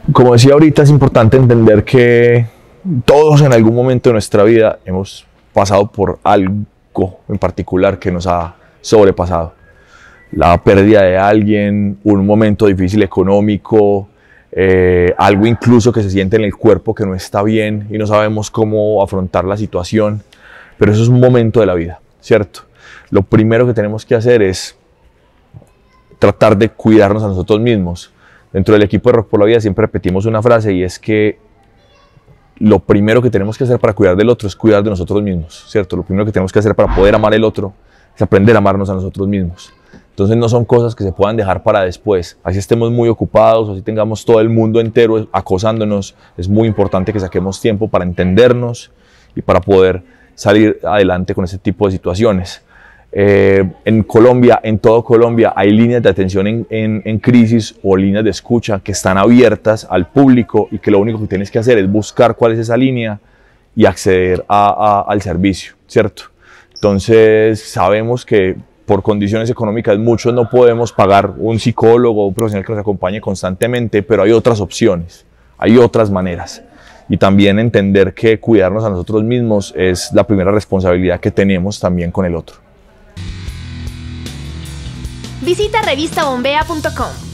Como decía ahorita, es importante entender que todos en algún momento de nuestra vida hemos pasado por algo en particular que nos ha sobrepasado. La pérdida de alguien, un momento difícil económico, algo incluso que se siente en el cuerpo que no está bien y no sabemos cómo afrontar la situación, pero eso es un momento de la vida, ¿cierto? Lo primero que tenemos que hacer es tratar de cuidarnos a nosotros mismos. Dentro del equipo de Rock por la Vida siempre repetimos una frase y es que lo primero que tenemos que hacer para cuidar del otro es cuidar de nosotros mismos, ¿cierto? Lo primero que tenemos que hacer para poder amar al otro es aprender a amarnos a nosotros mismos. Entonces no son cosas que se puedan dejar para después. Así estemos muy ocupados, así tengamos todo el mundo entero acosándonos, es muy importante que saquemos tiempo para entendernos y para poder salir adelante con ese tipo de situaciones. En Colombia, en todo Colombia, hay líneas de atención en crisis o líneas de escucha que están abiertas al público y que lo único que tienes que hacer es buscar cuál es esa línea y acceder al servicio, ¿cierto? Entonces sabemos que por condiciones económicas muchos no podemos pagar un psicólogo o un profesional que nos acompañe constantemente, pero hay otras opciones, hay otras maneras. Y también entender que cuidarnos a nosotros mismos es la primera responsabilidad que tenemos también con el otro. Visita revistabombea.com.